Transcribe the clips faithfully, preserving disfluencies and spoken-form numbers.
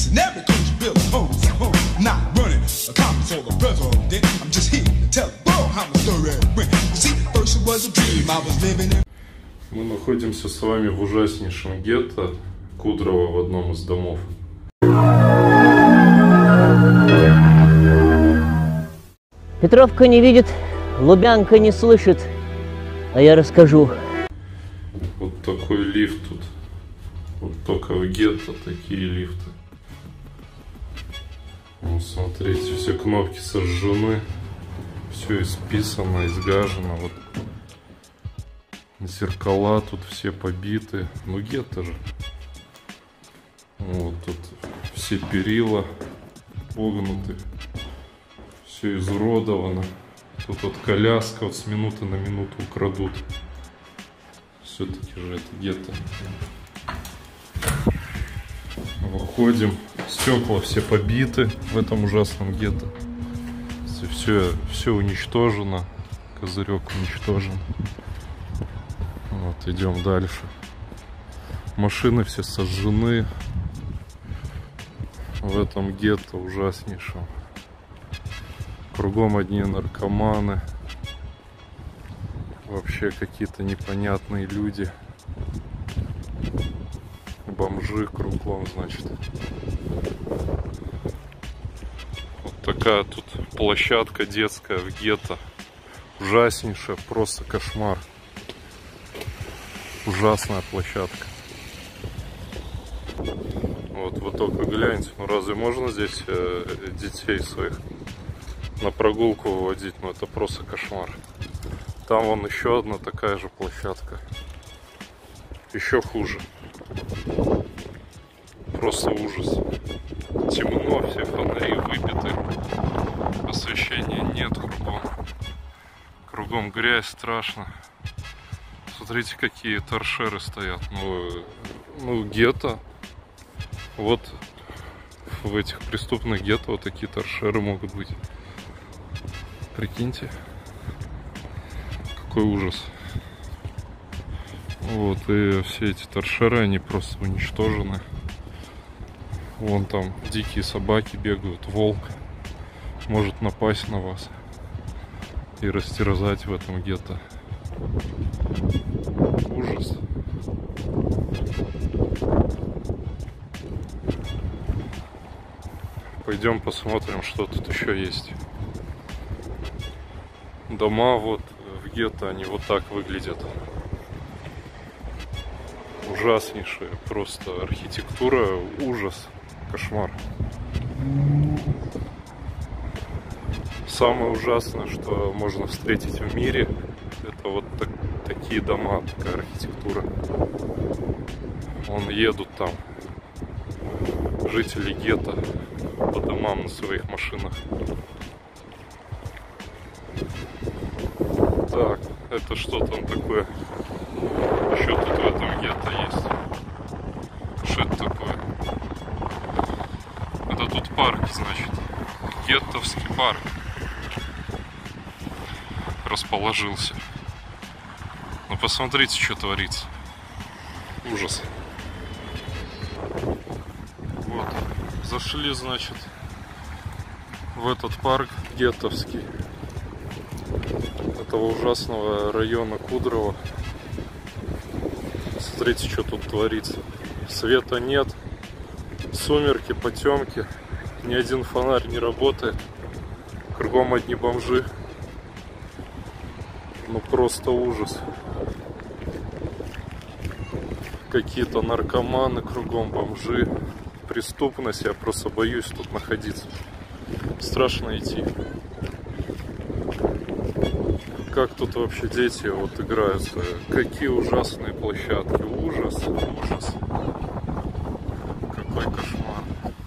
decent every coach built homes at home. I'm not running a Congress or the president. I'm just here to tell the world how the story went. You see, first it was a dream I was living in. Мы находимся с вами в ужаснейшем гетто Кудрово в одном из домов. Петровка не видит, Лубянка не слышит, а я расскажу. Вот такой лифт тут. Вот только в гетто такие лифты. Ну, смотрите, все кнопки сожжены. Все исписано, изгажено. Вот зеркала тут все побиты. Ну гетто же. Вот тут все перила погнуты. Все изуродовано. Тут вот коляска вот с минуты на минуту украдут. Все-таки же это гетто. Выходим. Стекла все побиты в этом ужасном гетто. Все, все уничтожено. Козырек уничтожен. Вот, идем дальше. Машины все сожжены. В этом гетто ужаснейшем. Кругом одни наркоманы. Вообще какие-то непонятные люди. Бомжи кругом, значит. Вот такая тут площадка детская в гетто. Ужаснейшая, просто кошмар. Ужасная площадка. Вот вы только гляньте, ну разве можно здесь э, детей своих на прогулку выводить? Ну это просто кошмар. Там вон еще одна такая же площадка. Еще хуже. Просто ужас. Темно, все фонари выбиты. Освещения нет кругом. Кругом грязь, страшно. Смотрите, какие торшеры стоят. Ну, ну гетто. Вот в этих преступных гетто вот такие торшеры могут быть. Прикиньте. Какой ужас. Вот, и все эти торшеры, они просто уничтожены. Вон там дикие собаки бегают, волк может напасть на вас и растерзать в этом гетто. Ужас. Пойдем посмотрим, что тут еще есть. Дома вот в гетто, они вот так выглядят. Ужаснейшая просто архитектура, ужас, кошмар. Самое ужасное, что можно встретить в мире, это вот так, такие дома, такая архитектура. Вон едут там жители гетто по домам на своих машинах. Так, это что там такое? Еще тут в этом гетто есть. Что это такое? Это тут парк, значит. Геттовский парк расположился. Ну посмотрите, что творится. Ужас. Вот. Зашли, значит, в этот парк геттовский этого ужасного района Кудрово. Смотрите, что тут творится. Света нет. Сумерки, потемки. Ни один фонарь не работает. Кругом одни бомжи. Ну просто ужас. Какие-то наркоманы кругом, бомжи. Преступность. Я просто боюсь тут находиться. Страшно идти. Как тут вообще дети вот играются? Какие ужасные площадки. Ужас, ужас. Какой кошмар.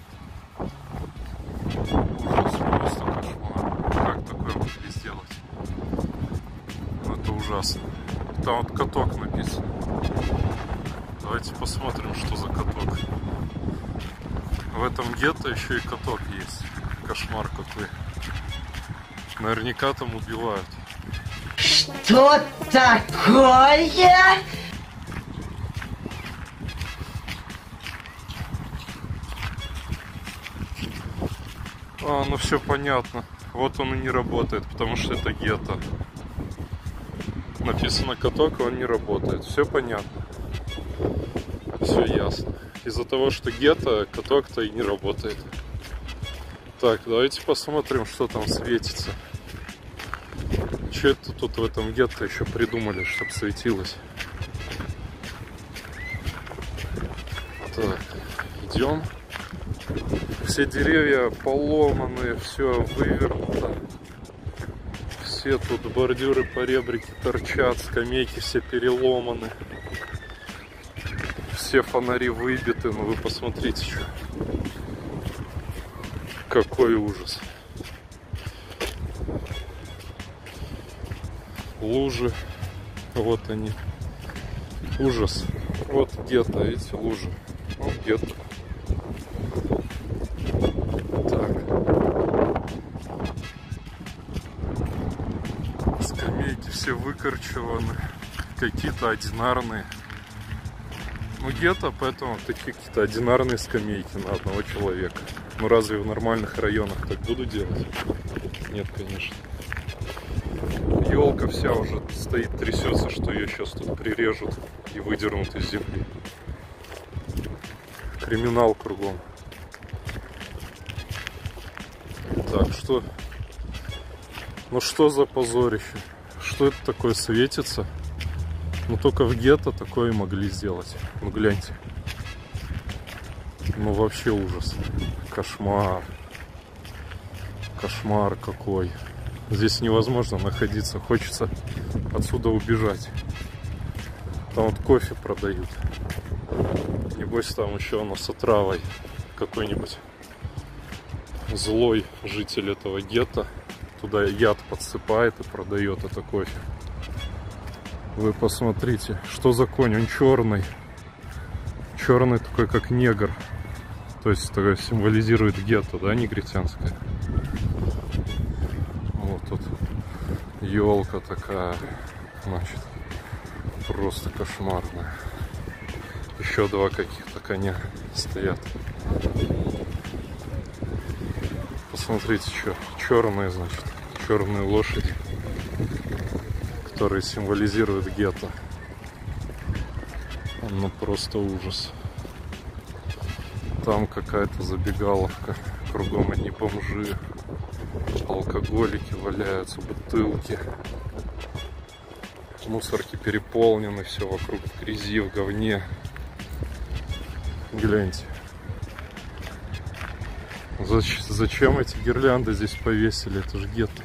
Ужас, просто кошмар. Как такое могли сделать? Ну это ужасно. Там вот каток написан. Давайте посмотрим, что за каток. В этом гетто еще и каток есть. Кошмар какой. Наверняка там убивают. Что такое? А, ну все понятно. Вот он и не работает, потому что это гетто. Написано каток, он не работает. Все понятно. Все ясно. Из-за того, что гетто, каток-то и не работает. Так, давайте посмотрим, что там светится. Что это тут в этом гетто еще придумали, чтобы светилось? Так, идем. Все деревья поломаны, все вывернуто. Все тут бордюры, поребрики торчат, скамейки все переломаны. Все фонари выбиты, ну вы посмотрите, что. Какой ужас. Лужи, вот они. Ужас. Вот гетто, видите, лужи. Вот гетто. Так. Скамейки все выкорчеваны. Какие-то одинарные. Ну гетто, поэтому такие какие-то одинарные скамейки на одного человека. Ну разве в нормальных районах так буду делать? Нет, конечно. Елка вся уже стоит, трясется, что ее сейчас тут прирежут и выдернут из земли. Криминал кругом. Так, что? Ну что за позорище? Что это такое светится? Ну только в гетто такое могли сделать. Ну гляньте. Ну вообще ужас. Кошмар. Кошмар какой. Здесь невозможно находиться. Хочется отсюда убежать. Там вот кофе продают. Небось там еще оно с отравой. Какой-нибудь злой житель этого гетто туда яд подсыпает и продает это кофе. Вы посмотрите, что за конь? Он черный. Черный такой, как негр. То есть такое символизирует гетто, да, негритянское. Вот тут елка такая, значит, просто кошмарная. Еще два каких-то коня стоят. Посмотрите, что черные, значит, черные лошади, которые символизируют гетто. Ну просто ужас. Там какая-то забегаловка, кругом одни бомжи, алкоголики валяются, бутылки, мусорки переполнены, все вокруг в грязи, в говне. Гляньте. Зачем эти гирлянды здесь повесили? Это же гетто.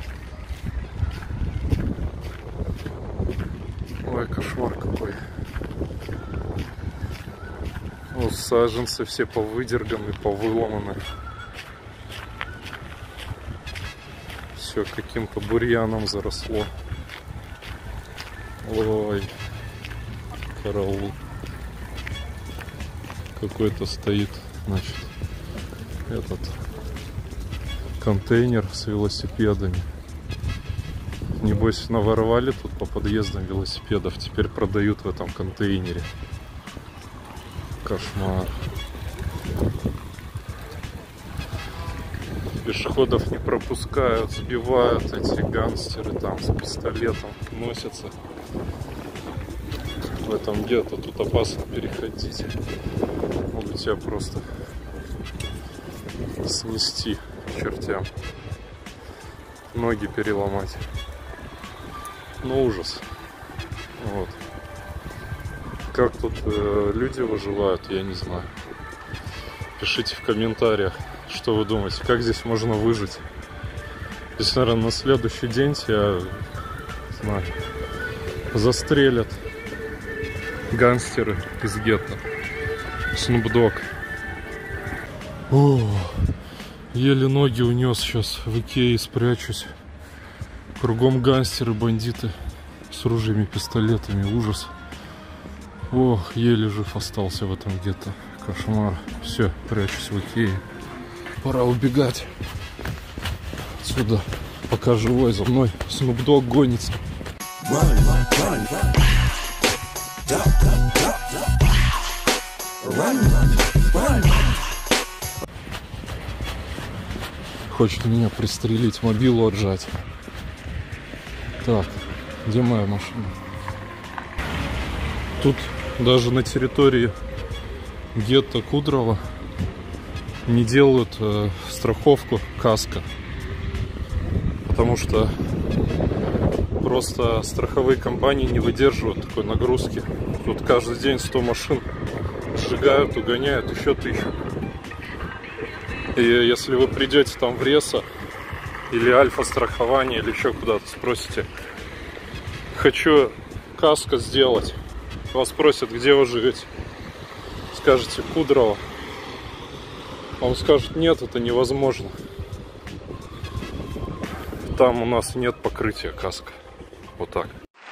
Ой, кошмар какой. Ну, саженцы все повыдерганы, повыломаны. Все каким-то бурьяном заросло. Ой, караул. Какой-то стоит, значит, этот контейнер с велосипедами. Небось наворовали тут по подъездам велосипедов, теперь продают в этом контейнере. Кошмар. Пешеходов не пропускают, сбивают эти гангстеры там с пистолетом, носятся. В этом гетто тут опасно переходить. Могут тебя просто снести к чертям. Ноги переломать. Ну ужас. Вот. Как тут э, люди выживают, я не знаю. Пишите в комментариях, что вы думаете, как здесь можно выжить. Здесь, наверное, на следующий день тебя, знаю, застрелят гангстеры из гетто. Snoop Dogg. О, еле ноги унес сейчас в Икее, спрячусь. Кругом гангстеры, бандиты с ружьями, пистолетами. Ужас. Ох, еле жив остался в этом гетто. Кошмар. Все, прячусь в Икее. Пора убегать отсюда. Пока живой, за мной Snoop Dogg гонится. Run, run, run. Duck, duck, duck, duck. Run, run, run. Хочет меня пристрелить, мобилу отжать. Так, где моя машина? Тут даже на территории гетто Кудрово не делают э, страховку каско. Потому что просто страховые компании не выдерживают такой нагрузки. Тут каждый день сто машин сжигают, угоняют, еще тысячу. И если вы придете там в Ресо или Альфа-страхование, или еще куда-то, спросите: хочу каско сделать. Вас спросят, где вы живете. Скажете: Кудрово. Он скажет: нет, это невозможно. Там у нас нет покрытия каско. Вот так.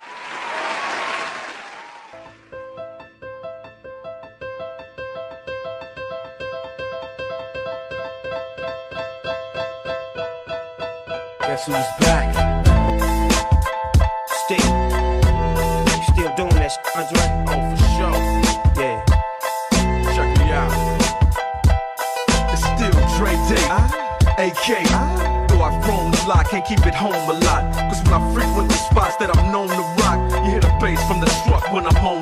Guess who's back? Still, still doing that shit, Andre? Oh, for sure. Yeah. Check me out. It's still Dre Day, A K. Though I've grown a lot, can't keep it home a lot. Cause when I frequent the spots that I'm known to rock, you hear the bass from the truck when I'm home.